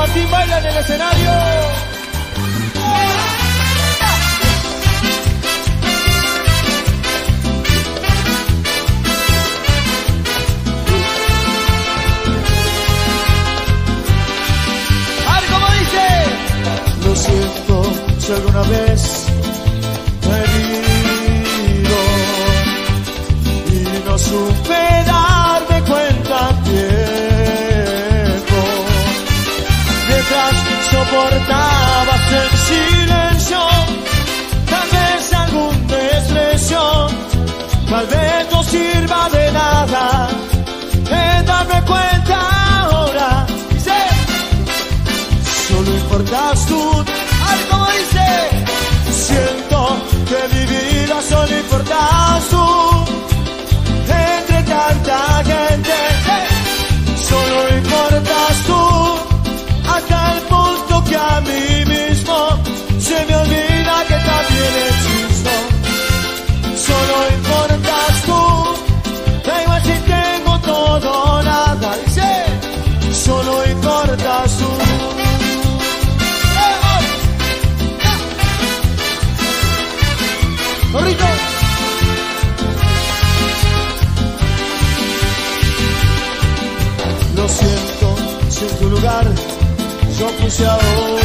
Martín baila en el escenario. A ver cómo dice. Lo siento si alguna vez me he herido y no supe darme cuenta a tiempo. Mientras soportabas en silencio, tal vez algún desprecio, tal vez no sirva de nada en darme cuenta ahora. Dice, solo importas tú. Ay, como dice, siento que mi vida solo importas tú entre tanta gente. Solo importas tú hasta el punto que a mí mismo se me olvida que también existo. Solo importas tú, da igual si tengo todo o nada. Dice, solo importas tú. ¡Corrito! Lo siento, si en tu lugar yo puse a